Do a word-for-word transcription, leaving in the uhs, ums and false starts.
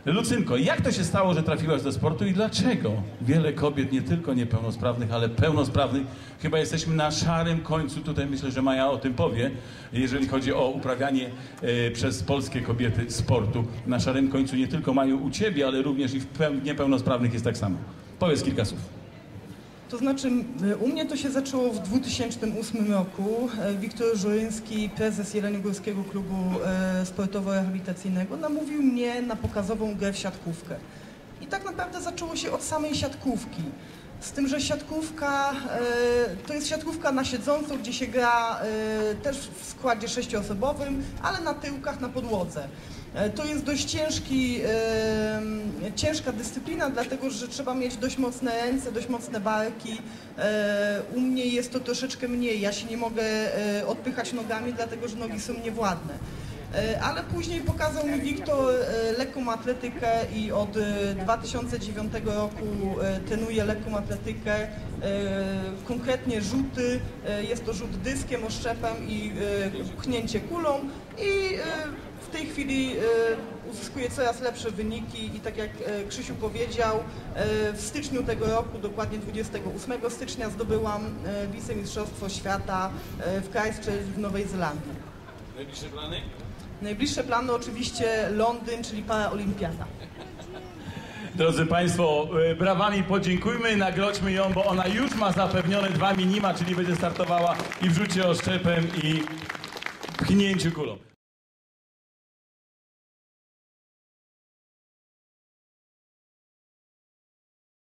Lucynko, jak to się stało, że trafiłaś do sportu i dlaczego wiele kobiet, nie tylko niepełnosprawnych, ale pełnosprawnych, chyba jesteśmy na szarym końcu, tutaj myślę, że Maja o tym powie, jeżeli chodzi o uprawianie e, przez polskie kobiety sportu. Na szarym końcu nie tylko mają u ciebie, ale również i w niepełnosprawnych jest tak samo. Powiedz kilka słów. To znaczy, u mnie to się zaczęło w dwa tysiące ósmym roku. Wiktor Żuryński, prezes Jeleniogórskiego Klubu Sportowo-Rehabilitacyjnego, namówił mnie na pokazową grę w siatkówkę. I tak naprawdę zaczęło się od samej siatkówki. Z tym, że siatkówka to jest siatkówka na siedzącą, gdzie się gra też w składzie sześcioosobowym, ale na tyłkach, na podłodze. To jest dość ciężki, e, ciężka dyscyplina, dlatego że trzeba mieć dość mocne ręce, dość mocne barki. E, u mnie jest to troszeczkę mniej, ja się nie mogę e, odpychać nogami, dlatego że nogi są niewładne. E, ale później pokazał mi Wiktor e, lekką atletykę i od e, dwa tysiące dziewiątego roku e, trenuję lekką atletykę, e, konkretnie rzuty, e, jest to rzut dyskiem, oszczepem i e, pchnięcie kulą i e, w tej chwili y, uzyskuje coraz lepsze wyniki i tak jak y, Krzysiu powiedział, y, w styczniu tego roku, dokładnie dwudziestego ósmego stycznia zdobyłam y, wicemistrzostwo świata y, w Christchurch w Nowej Zelandii. Najbliższe plany? Najbliższe plany oczywiście Londyn, czyli paraolimpiada. Drodzy Państwo, brawami podziękujmy, nagrodźmy ją, bo ona już ma zapewnione dwa minima, czyli będzie startowała i w rzucie oszczepem, i pchnięciu kulą.